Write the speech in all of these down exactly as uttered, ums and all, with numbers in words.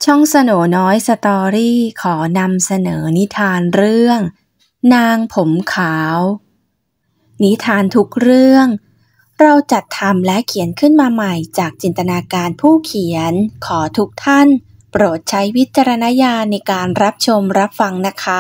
ช่องสโหนน้อยสตอรี่ขอนำเสนอนิทานเรื่องนางผมขาวนิทานทุกเรื่องเราจัดทำและเขียนขึ้นมาใหม่จากจินตนาการผู้เขียนขอทุกท่านโปรดใช้วิจารณญาณในการรับชมรับฟังนะคะ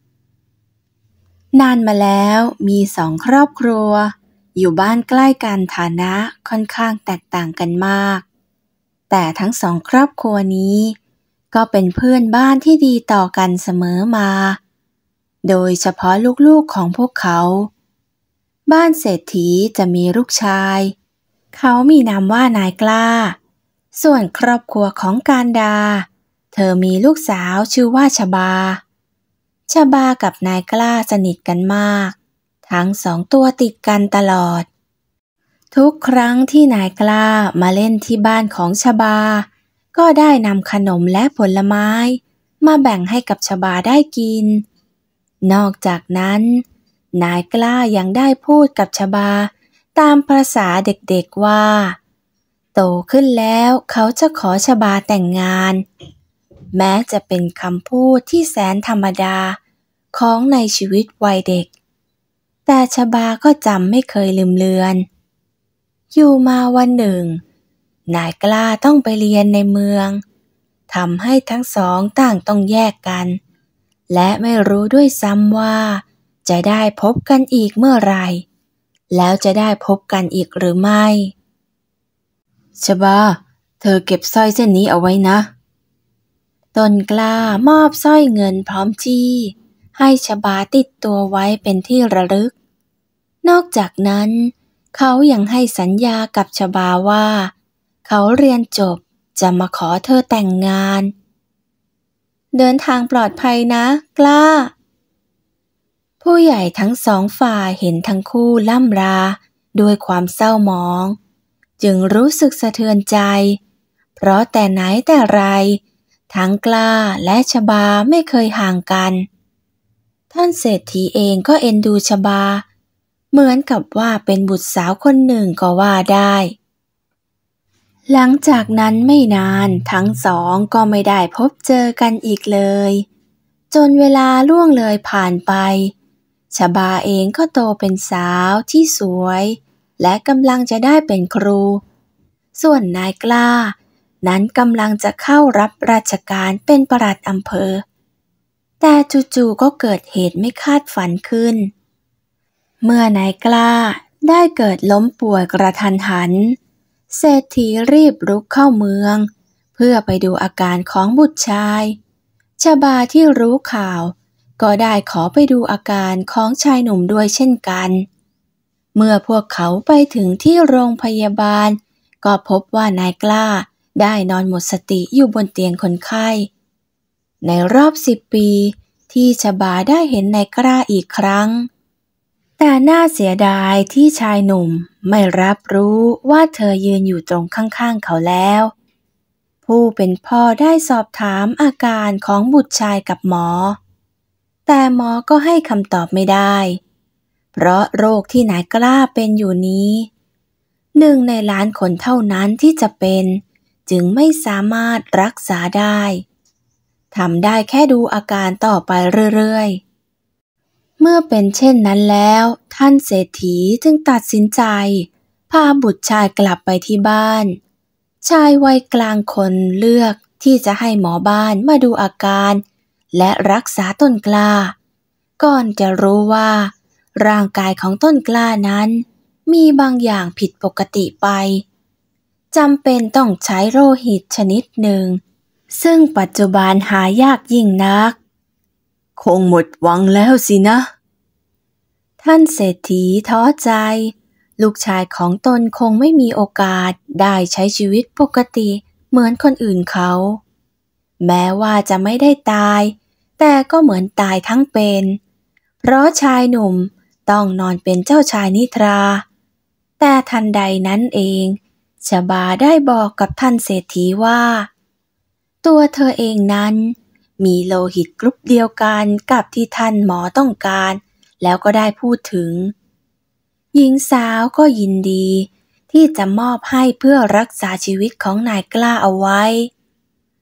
นานมาแล้วมีสองครอบครัวอยู่บ้านใกล้กันฐานะค่อนข้างแตกต่างกันมากแต่ทั้งสองครอบครัวนี้ก็เป็นเพื่อนบ้านที่ดีต่อกันเสมอมาโดยเฉพาะลูกๆของพวกเขาบ้านเศรษฐีจะมีลูกชายเขามีนามว่านายกล้าส่วนครอบครัวของการดาเธอมีลูกสาวชื่อว่าชบาชบากับนายกล้าสนิทกันมากทั้งสองตัวติดกันตลอดทุกครั้งที่นายกล้ามาเล่นที่บ้านของชบาก็ได้นำขนมและผลไม้มาแบ่งให้กับชบาได้กินนอกจากนั้นนายกล้ายังได้พูดกับชบาตามภาษาเด็กๆว่าโตขึ้นแล้วเขาจะขอชบาแต่งงานแม้จะเป็นคำพูดที่แสนธรรมดาของในชีวิตวัยเด็กแต่ชบาก็จำไม่เคยลืมเลือนอยู่มาวันหนึ่งนายกล้าต้องไปเรียนในเมืองทำให้ทั้งสองต่างต้องแยกกันและไม่รู้ด้วยซ้ำว่าจะได้พบกันอีกเมื่อไหร่แล้วจะได้พบกันอีกหรือไม่ชบาเธอเก็บสร้อยเส้นนี้เอาไว้นะต้นกล้ามอบสร้อยเงินพร้อมจี้ให้ชบาติดตัวไว้เป็นที่ระลึกนอกจากนั้นเขายังให้สัญญากับชบาว่าเขาเรียนจบจะมาขอเธอแต่งงานเดินทางปลอดภัยนะกล้าผู้ใหญ่ทั้งสองฝ่ายเห็นทั้งคู่ล่ำลาด้วยความเศร้าหมองจึงรู้สึกสะเทือนใจเพราะแต่ไหนแต่ไรทั้งกล้าและชบาไม่เคยห่างกันท่านเศรษฐีเองก็เอ็นดูชบาเหมือนกับว่าเป็นบุตรสาวคนหนึ่งก็ว่าได้หลังจากนั้นไม่นานทั้งสองก็ไม่ได้พบเจอกันอีกเลยจนเวลาล่วงเลยผ่านไปชบาเองก็โตเป็นสาวที่สวยและกำลังจะได้เป็นครูส่วนนายกล้านั้นกำลังจะเข้ารับราชการเป็นปลัดอำเภอแต่จู่ๆก็เกิดเหตุไม่คาดฝันขึ้นเมื่อนายกล้าได้เกิดล้มป่วยกระทันหันเศรษฐีรีบรุกเข้าเมืองเพื่อไปดูอาการของบุตรชายชบาที่รู้ข่าวก็ได้ขอไปดูอาการของชายหนุ่มด้วยเช่นกันเมื่อพวกเขาไปถึงที่โรงพยาบาลก็พบว่านายกล้าได้นอนหมดสติอยู่บนเตียงคนไข้ในรอบสิบปีที่ชบาได้เห็นนายกล้าอีกครั้งแต่น่าเสียดายที่ชายหนุ่มไม่รับรู้ว่าเธอยืนอยู่ตรงข้างๆเขาแล้วผู้เป็นพ่อได้สอบถามอาการของบุตรชายกับหมอแต่หมอก็ให้คำตอบไม่ได้เพราะโรคที่นายกล้าเป็นอยู่นี้หนึ่งในล้านคนเท่านั้นที่จะเป็นจึงไม่สามารถรักษาได้ทำได้แค่ดูอาการต่อไปเรื่อยๆเมื่อเป็นเช่นนั้นแล้วท่านเศรษฐีจึงตัดสินใจพาบุตรชายกลับไปที่บ้านชายวัยกลางคนเลือกที่จะให้หมอบ้านมาดูอาการและรักษาต้นกล้าก่อนจะรู้ว่าร่างกายของต้นกล้านั้นมีบางอย่างผิดปกติไปจำเป็นต้องใช้โลหิตชนิดหนึ่งซึ่งปัจจุบันหายากยิ่งนักคงหมดหวังแล้วสินะท่านเศรษฐีท้อใจลูกชายของตนคงไม่มีโอกาสได้ใช้ชีวิตปกติเหมือนคนอื่นเขาแม้ว่าจะไม่ได้ตายแต่ก็เหมือนตายทั้งเป็นเพราะชายหนุ่มต้องนอนเป็นเจ้าชายนิทราแต่ทันใดนั้นเองชบาได้บอกกับท่านเศรษฐีว่าตัวเธอเองนั้นมีโลหิตกรุ๊ปเดียวกันกับที่ท่านหมอต้องการแล้วก็ได้พูดถึงหญิงสาวก็ยินดีที่จะมอบให้เพื่อรักษาชีวิตของนายกล้าเอาไว้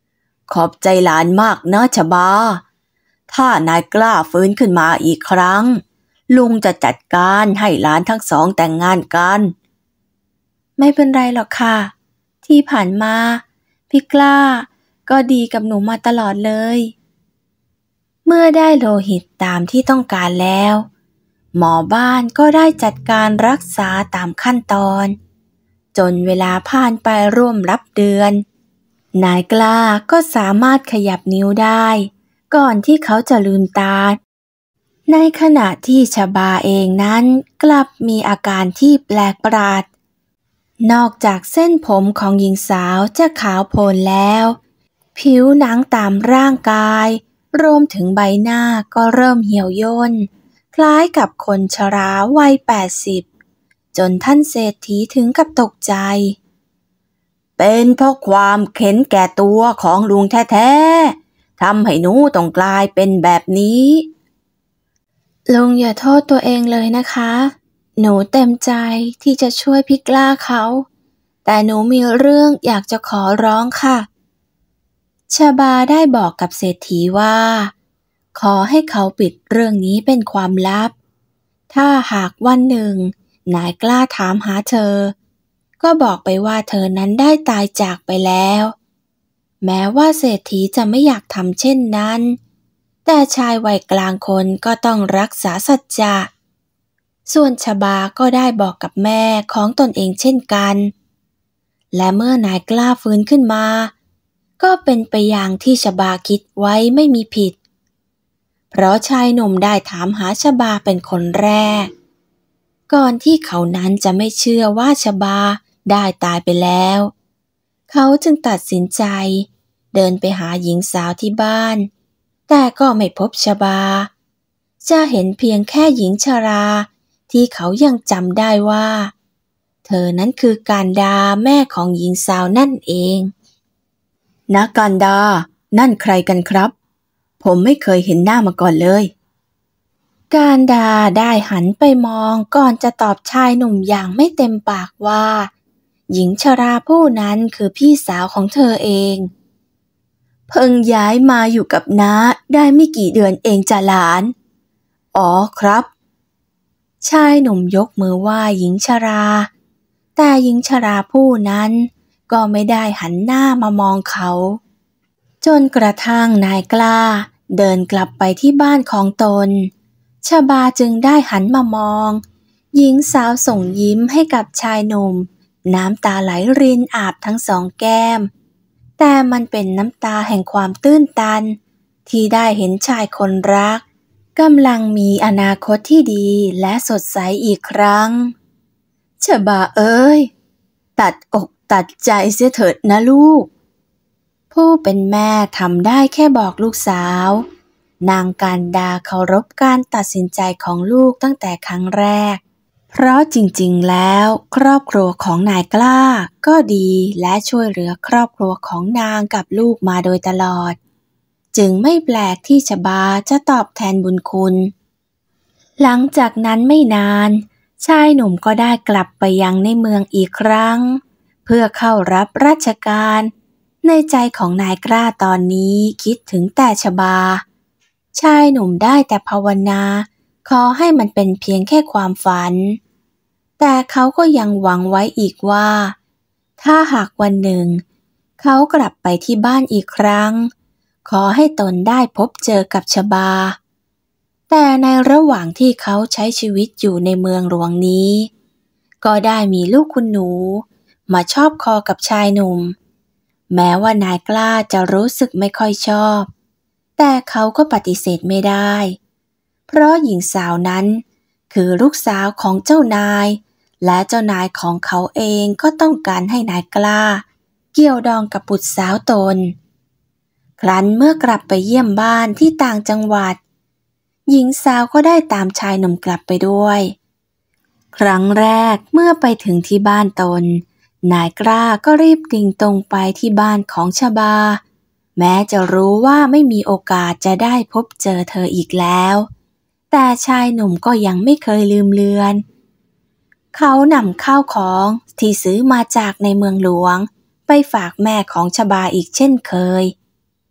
ขอบใจหลานมากนะชบาถ้านายกล้าฟื้นขึ้นมาอีกครั้งลุงจะจัดการให้หลานทั้งสองแต่งงานกันไม่เป็นไรหรอกค่ะที่ผ่านมาพี่กล้าก็ดีกับหนูมาตลอดเลยเมื่อได้โลหิตตามที่ต้องการแล้วหมอบ้านก็ได้จัดการรักษาตามขั้นตอนจนเวลาผ่านไปร่วมรับเดือนนายกล้าก็สามารถขยับนิ้วได้ก่อนที่เขาจะลืมตาในขณะที่ชบาเองนั้นกลับมีอาการที่แปลกประหลาดนอกจากเส้นผมของหญิงสาวจะขาวโพลนแล้วผิวหนังตามร่างกายรวมถึงใบหน้าก็เริ่มเหี่ยวย่นคล้ายกับคนชราวัยแปดสิบจนท่านเศรษฐีถึงกับตกใจเป็นเพราะความเข็นแก่ตัวของลุงแท้ๆทำให้หนูต้องกลายเป็นแบบนี้ลุงอย่าโทษตัวเองเลยนะคะหนูเต็มใจที่จะช่วยพี่กล้าเขาแต่หนูมีเรื่องอยากจะขอร้องค่ะชบาได้บอกกับเศรษฐีว่าขอให้เขาปิดเรื่องนี้เป็นความลับถ้าหากวันหนึ่งนายกล้าถามหาเธอก็บอกไปว่าเธอนั้นได้ตายจากไปแล้วแม้ว่าเศรษฐีจะไม่อยากทำเช่นนั้นแต่ชายวัยกลางคนก็ต้องรักษาสัจจะส่วนชบาก็ได้บอกกับแม่ของตนเองเช่นกันและเมื่อนายกล้าฟื้นขึ้นมาก็เป็นไปอย่างที่ชบาคิดไว้ไม่มีผิดเพราะชายหนุ่มได้ถามหาชบาเป็นคนแรกก่อนที่เขานั้นจะไม่เชื่อว่าชบาได้ตายไปแล้วเขาจึงตัดสินใจเดินไปหาหญิงสาวที่บ้านแต่ก็ไม่พบชบาจะเห็นเพียงแค่หญิงชราที่เขายังจำได้ว่าเธอนั้นคือการดาแม่ของหญิงสาวนั่นเองนะการดานั่นใครกันครับผมไม่เคยเห็นหน้ามาก่อนเลยการดาได้หันไปมองก่อนจะตอบชายหนุ่มอย่างไม่เต็มปากว่าหญิงชราผู้นั้นคือพี่สาวของเธอเองเพิ่งย้ายมาอยู่กับน้าได้ไม่กี่เดือนเองจ้ะหลานอ๋อครับชายหนุ่มยกมือไหว้หญิงชราแต่หญิงชราผู้นั้นก็ไม่ได้หันหน้ามามองเขาจนกระทั่งนายกล้าเดินกลับไปที่บ้านของตนชบาจึงได้หันมามองหญิงสาวส่งยิ้มให้กับชายหนุ่มน้ำตาไหลรินอาบทั้งสองแก้มแต่มันเป็นน้ำตาแห่งความตื้นตันที่ได้เห็นชายคนรักกำลังมีอนาคตที่ดีและสดใสอีกครั้งชบาเอ้ยตัดอกตัดใจเสียเถิดนะลูกผู้เป็นแม่ทำได้แค่บอกลูกสาวนางการดาเคารพการตัดสินใจของลูกตั้งแต่ครั้งแรกเพราะจริงๆแล้วครอบครัวของนายกล้าก็ดีและช่วยเหลือครอบครัวของนางกับลูกมาโดยตลอดจึงไม่แปลกที่ชบาจะตอบแทนบุญคุณหลังจากนั้นไม่นานชายหนุ่มก็ได้กลับไปยังในเมืองอีกครั้งเพื่อเข้ารับราชการในใจของนายกล้าตอนนี้คิดถึงแต่ชบาชายหนุ่มได้แต่ภาวนาขอให้มันเป็นเพียงแค่ความฝันแต่เขาก็ยังหวังไว้อีกว่าถ้าหากวันหนึ่งเขากลับไปที่บ้านอีกครั้งขอให้ตนได้พบเจอกับชบาแต่ในระหว่างที่เขาใช้ชีวิตอยู่ในเมืองหลวงนี้ก็ได้มีลูกคุณหนูมาชอบคอกับชายหนุ่มแม้ว่านายกล้าจะรู้สึกไม่ค่อยชอบแต่เขาก็ปฏิเสธไม่ได้เพราะหญิงสาวนั้นคือลูกสาวของเจ้านายและเจ้านายของเขาเองก็ต้องการให้นายกล้าเกี่ยวดองกับบุตรสาวตนครั้นเมื่อกลับไปเยี่ยมบ้านที่ต่างจังหวัดหญิงสาวก็ได้ตามชายหนุ่มกลับไปด้วยครั้งแรกเมื่อไปถึงที่บ้านตนนายกล้าก็รีบดิ่งตรงไปที่บ้านของชบาแม้จะรู้ว่าไม่มีโอกาสจะได้พบเจอเธออีกแล้วแต่ชายหนุ่มก็ยังไม่เคยลืมเลือนเขานำข้าวของที่ซื้อมาจากในเมืองหลวงไปฝากแม่ของชบาอีกเช่นเคย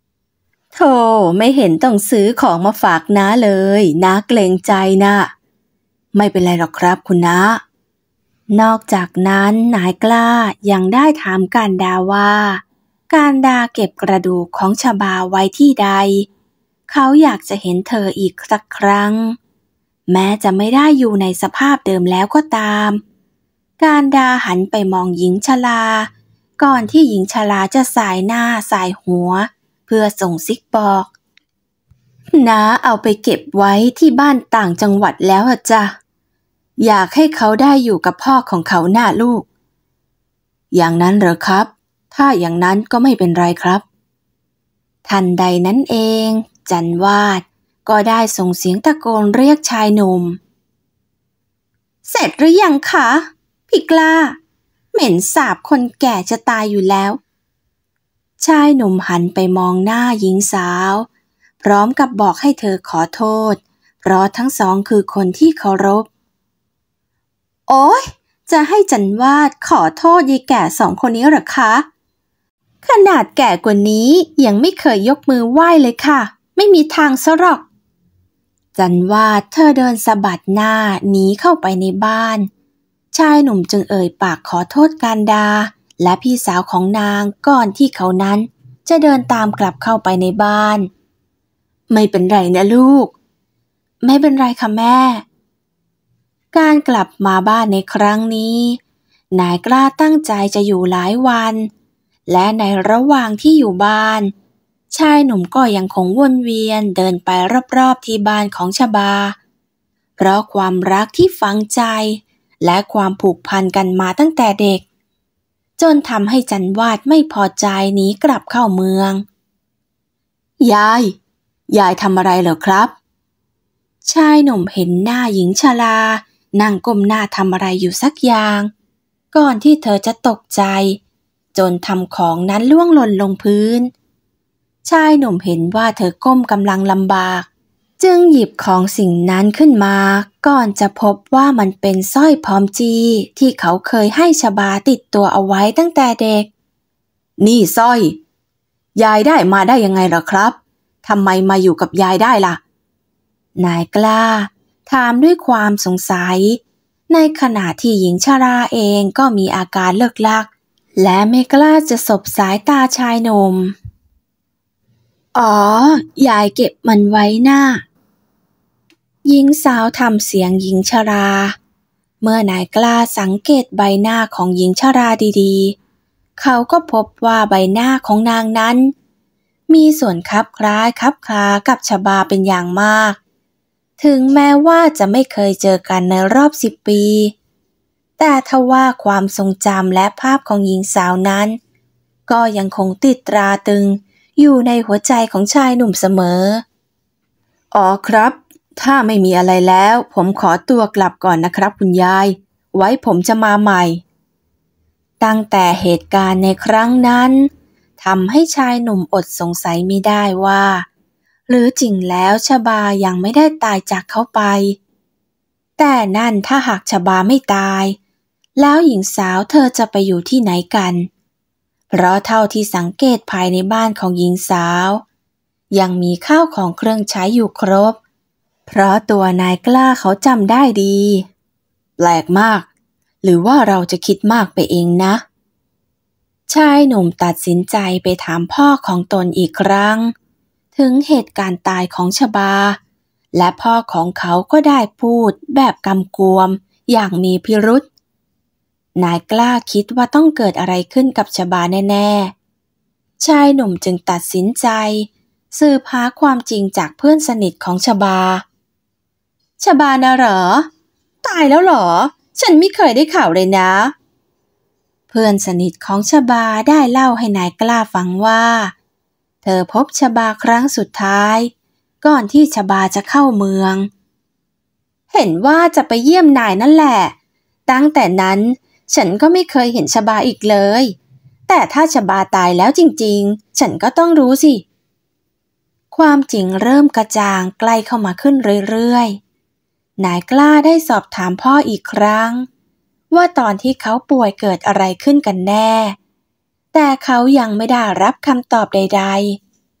โธ่ไม่เห็นต้องซื้อของมาฝากน้าเลยน้าเกรงใจนะไม่เป็นไรหรอกครับคุณน้านอกจากนั้นนายกล้ายังได้ถามการดาว่าการดาเก็บกระดูกของชบาไว้ที่ใดเขาอยากจะเห็นเธออีกสักครั้งแม้จะไม่ได้อยู่ในสภาพเดิมแล้วก็ตามการดาหันไปมองหญิงชราก่อนที่หญิงชราจะสายหน้าสายหัวเพื่อส่งซิกบอกน้าเอาไปเก็บไว้ที่บ้านต่างจังหวัดแล้วอะจ้ะอยากให้เขาได้อยู่กับพ่อของเขาหน้าลูกอย่างนั้นเหรอครับถ้าอย่างนั้นก็ไม่เป็นไรครับทันใดนั้นเองจันวาดก็ได้ส่งเสียงตะโกนเรียกชายหนุ่มเสร็จหรือยังคะพี่กล้าเหม็นสาบคนแก่จะตายอยู่แล้วชายหนุ่มหันไปมองหน้าหญิงสาวพร้อมกับบอกให้เธอขอโทษเพราะทั้งสองคือคนที่เคารพโอ๊ยจะให้จันวาดขอโทษยายแก่สองคนนี้หรอคะขนาดแก่กว่านี้ยังไม่เคยยกมือไหว้เลยค่ะไม่มีทางซะหรอกจันวาดเธอเดินสะบัดหน้าหนีเข้าไปในบ้านชายหนุ่มจึงเอ่ยปากขอโทษการดาและพี่สาวของนางก่อนที่เขานั้นจะเดินตามกลับเข้าไปในบ้านไม่เป็นไรนะลูกไม่เป็นไรค่ะแม่การกลับมาบ้านในครั้งนี้นายกล้าตั้งใจจะอยู่หลายวันและในระหว่างที่อยู่บ้านชายหนุ่มก็ยังคงวนเวียนเดินไปรอบๆที่บ้านของชบาเพราะความรักที่ฝังใจและความผูกพันกันมาตั้งแต่เด็กจนทำให้จันวาดไม่พอใจหนีกลับเข้าเมืองยายยายทำอะไรเหรอครับชายหนุ่มเห็นหน้าหญิงชรานั่งก้มหน้าทำอะไรอยู่สักอย่างก่อนที่เธอจะตกใจจนทำของนั้นล่วงหล่นลงพื้นชายหนุ่มเห็นว่าเธอก้มกำลังลำบากจึงหยิบของสิ่งนั้นขึ้นมาก่อนจะพบว่ามันเป็นสร้อยพร้อมจีที่เขาเคยให้ชบาติดตัวเอาไว้ตั้งแต่เด็กนี่สร้อยยายได้มาได้ยังไงเหรอครับทำไมมาอยู่กับยายได้ล่ะนายกล้าถามด้วยความสงสัยในขณะที่หญิงชราเองก็มีอาการเลิกลักและไม่กล้าจะสบสายตาชายหนุ่มอ๋อยายเก็บมันไว้น่าหญิงสาวทำเสียงหญิงชราเมื่อนายกล้าสังเกตใบหน้าของหญิงชราดีๆเขาก็พบว่าใบหน้าของนางนั้นมีส่วนคับคล้ายคับคลากับชบาเป็นอย่างมากถึงแม้ว่าจะไม่เคยเจอกันในรอบสิบปีแต่ทว่าความทรงจำและภาพของหญิงสาวนั้นก็ยังคงติดตราตึงอยู่ในหัวใจของชายหนุ่มเสมออ๋อครับถ้าไม่มีอะไรแล้วผมขอตัวกลับก่อนนะครับคุณยายไว้ผมจะมาใหม่ตั้งแต่เหตุการณ์ในครั้งนั้นทำให้ชายหนุ่มอดสงสัยไม่ได้ว่าหรือจริงแล้วชบายังไม่ได้ตายจากเขาไปแต่นั่นถ้าหากชบาไม่ตายแล้วหญิงสาวเธอจะไปอยู่ที่ไหนกันเพราะเท่าที่สังเกตภายในบ้านของหญิงสาวยังมีข้าวของเครื่องใช้อยู่ครบเพราะตัวนายกล้าเขาจำได้ดีแปลกมากหรือว่าเราจะคิดมากไปเองนะชายหนุ่มตัดสินใจไปถามพ่อของตนอีกครั้งถึงเหตุการณ์ตายของชบาและพ่อของเขาก็ได้พูดแบบกำกวมอย่างมีพิรุธนายกล้าคิดว่าต้องเกิดอะไรขึ้นกับชบาแน่ๆชายหนุ่มจึงตัดสินใจสืบหาความจริงจากเพื่อนสนิทของชบาชบาน่ะเหรอตายแล้วเหรอฉันไม่เคยได้ข่าวเลยนะเพื่อนสนิทของชบาได้เล่าให้นายกล้าฟังว่าเธอพบชบาครั้งสุดท้ายก่อนที่ชบาจะเข้าเมืองเห็นว่าจะไปเยี่ยมนายนั่นแหละตั้งแต่นั้นฉันก็ไม่เคยเห็นชบาอีกเลยแต่ถ้าชบาตายแล้วจริงๆฉันก็ต้องรู้สิความจริงเริ่มกระจ่างใกล้เข้ามาขึ้นเรื่อยๆนายกล้าได้สอบถามพ่ออีกครั้งว่าตอนที่เขาป่วยเกิดอะไรขึ้นกันแน่แต่เขายังไม่ได้รับคำตอบใด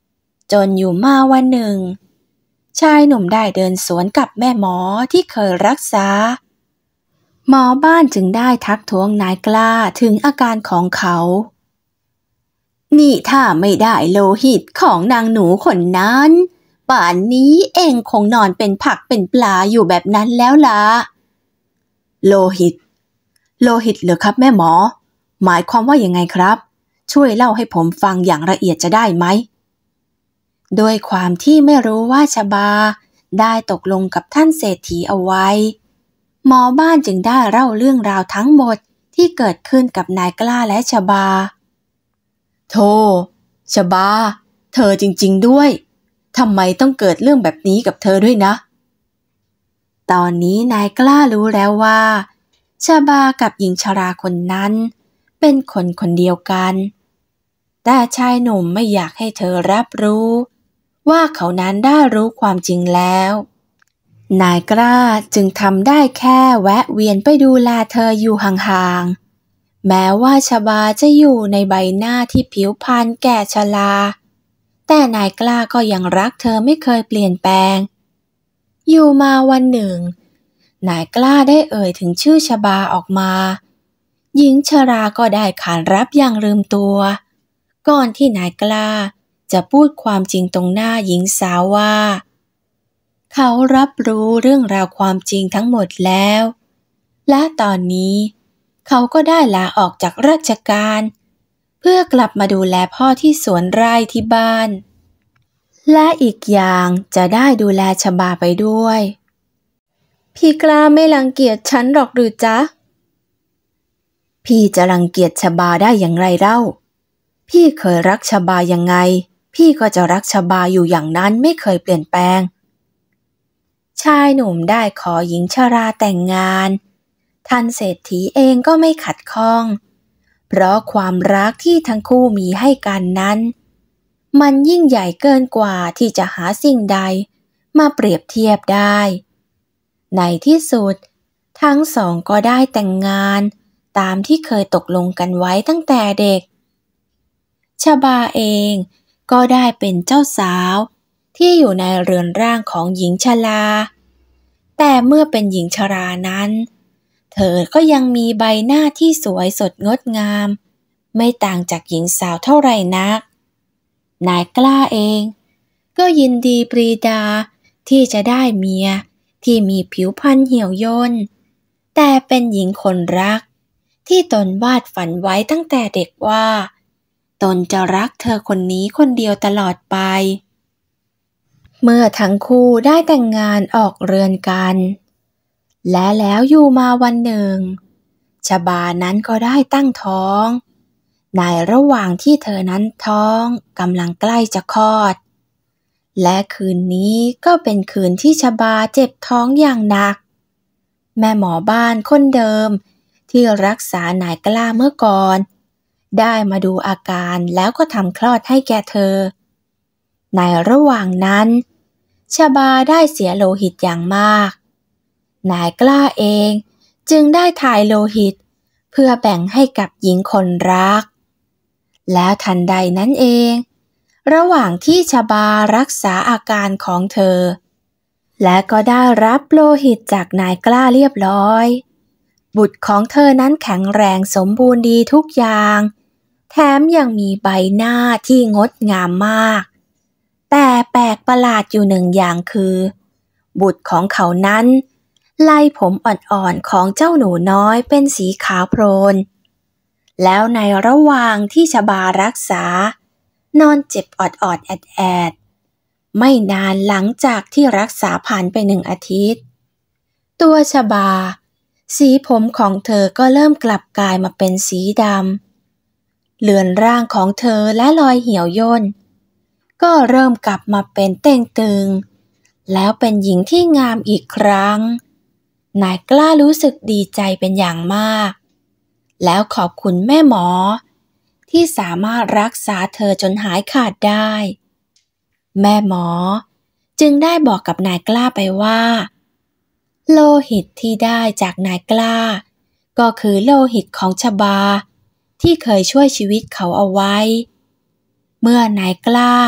จนอยู่มาวันหนึ่งชายหนุ่มได้เดินสวนกับแม่หมอที่เคยรักษาหมอบ้านจึงได้ทักท้วงนายกล้าถึงอาการของเขานี่ถ้าไม่ได้โลหิตของนางหนูคนนั้นป่านนี้เองคงนอนเป็นผักเป็นปลาอยู่แบบนั้นแล้วล่ะโลหิตโลหิตเหรอครับแม่หมอหมายความว่ายังไงครับช่วยเล่าให้ผมฟังอย่างละเอียดจะได้ไหมโดยความที่ไม่รู้ว่าชบาได้ตกลงกับท่านเศรษฐีเอาไว้หมอบ้านจึงได้เล่าเรื่องราวทั้งหมดที่เกิดขึ้นกับนายกล้าและชบาโธ่ชบาเธอจริงๆด้วยทำไมต้องเกิดเรื่องแบบนี้กับเธอด้วยนะตอนนี้นายกล้ารู้แล้วว่าชบากับหญิงชราคนนั้นเป็นคนคนเดียวกันแต่ชายหนุ่มไม่อยากให้เธอรับรู้ว่าเขานั้นได้รู้ความจริงแล้วนายกล้าจึงทำได้แค่แวะเวียนไปดูแลเธออยู่ห่างๆแม้ว่าชบาจะอยู่ในใบหน้าที่ผิวพรรณแก่ชราแต่นายกล้าก็ยังรักเธอไม่เคยเปลี่ยนแปลงอยู่มาวันหนึ่งนายกล้าได้เอ่ยถึงชื่อชบาออกมาหญิงชราก็ได้ขานรับอย่างลืมตัวก่อนที่นายกล้าจะพูดความจริงตรงหน้าหญิงสาวว่าเขารับรู้เรื่องราวความจริงทั้งหมดแล้วและตอนนี้เขาก็ได้ลาออกจากราชการเพื่อกลับมาดูแลพ่อที่สวนไร่ที่บ้านและอีกอย่างจะได้ดูแลชบาไปด้วยพี่กล้าไม่รังเกียจฉันหรอกหรือจ๊ะพี่จะรังเกียจชบาได้อย่างไรเล่าพี่เคยรักชบายังไงพี่ก็จะรักชบาอยู่อย่างนั้นไม่เคยเปลี่ยนแปลงชายหนุ่มได้ขอหญิงชราแต่งงานท่านเศรษฐีเองก็ไม่ขัดข้องเพราะความรักที่ทั้งคู่มีให้กันนั้นมันยิ่งใหญ่เกินกว่าที่จะหาสิ่งใดมาเปรียบเทียบได้ในที่สุดทั้งสองก็ได้แต่งงานตามที่เคยตกลงกันไว้ตั้งแต่เด็กชบาเองก็ได้เป็นเจ้าสาวที่อยู่ในเรือนร่างของหญิงชราแต่เมื่อเป็นหญิงชรานั้นเธอก็ยังมีใบหน้าที่สวยสดงดงามไม่ต่างจากหญิงสาวเท่าไหร่นักนายกล้าเองก็ยินดีปรีดาที่จะได้เมียที่มีผิวพรรณเหี่ยวย่นแต่เป็นหญิงคนรักที่ตนวาดฝันไว้ตั้งแต่เด็กว่าตนจะรักเธอคนนี้คนเดียวตลอดไปเมื่อทั้งคู่ได้แต่งงานออกเรือนกันและแล้วอยู่มาวันหนึ่งชบานั้นก็ได้ตั้งท้องในระหว่างที่เธอนั้นท้องกำลังใกล้จะคลอดและคืนนี้ก็เป็นคืนที่ชบาเจ็บท้องอย่างหนักแม่หมอบ้านคนเดิมที่รักษานายกล้าเมื่อก่อนได้มาดูอาการแล้วก็ทำคลอดให้แก่เธอในระหว่างนั้นชบาได้เสียโลหิตอย่างมากนายกล้าเองจึงได้ถ่ายโลหิตเพื่อแบ่งให้กับหญิงคนรักแล้วทันใดนั้นเองระหว่างที่ชบารักษาอาการของเธอและก็ได้รับโลหิตจากนายกล้าเรียบร้อยบุตรของเธอนั้นแข็งแรงสมบูรณ์ดีทุกอย่างแถมยังมีใบหน้าที่งดงามมากแต่แปลกประหลาดอยู่หนึ่งอย่างคือบุตรของเขานั้นไล่ผมอ่อนๆของเจ้าหนูน้อยเป็นสีขาวโพลนแล้วในระหว่างที่ชบารักษานอนเจ็บออดๆแอดๆไม่นานหลังจากที่รักษาผ่านไปหนึ่งอาทิตย์ตัวชบาสีผมของเธอก็เริ่มกลับกลายมาเป็นสีดำเลือนร่างของเธอและรอยเหี่ยวย่นก็เริ่มกลับมาเป็นเต่งตึงแล้วเป็นหญิงที่งามอีกครั้งนายกล้ารู้สึกดีใจเป็นอย่างมากแล้วขอบคุณแม่หมอที่สามารถรักษาเธอจนหายขาดได้แม่หมอจึงได้บอกกับนายกล้าไปว่าโลหิตที่ได้จากนายกล้าก็คือโลหิตของชบาที่เคยช่วยชีวิตเขาเอาไว้เมื่อนายกล้า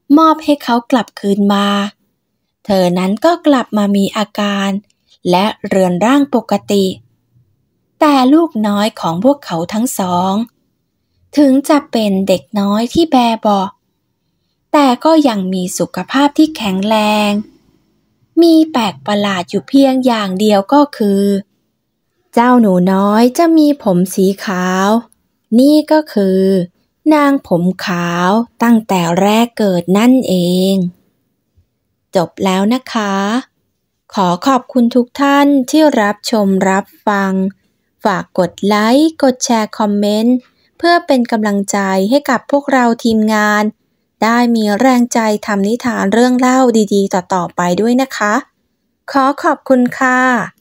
มอบให้เขากลับคืนมาเธอนั้นก็กลับมามีอาการและเรือนร่างปกติแต่ลูกน้อยของพวกเขาทั้งสองถึงจะเป็นเด็กน้อยที่แบเบาะแต่ก็ยังมีสุขภาพที่แข็งแรงมีแปลกประหลาดอยู่เพียงอย่างเดียวก็คือเจ้าหนูน้อยจะมีผมสีขาวนี่ก็คือนางผมขาวตั้งแต่แรกเกิดนั่นเองจบแล้วนะคะขอขอบคุณทุกท่านที่รับชมรับฟังฝากกดไลค์กดแชร์คอมเมนต์เพื่อเป็นกำลังใจให้กับพวกเราทีมงานได้มีแรงใจทำนิทานเรื่องเล่าดีๆต่อๆไปด้วยนะคะขอขอบคุณค่ะ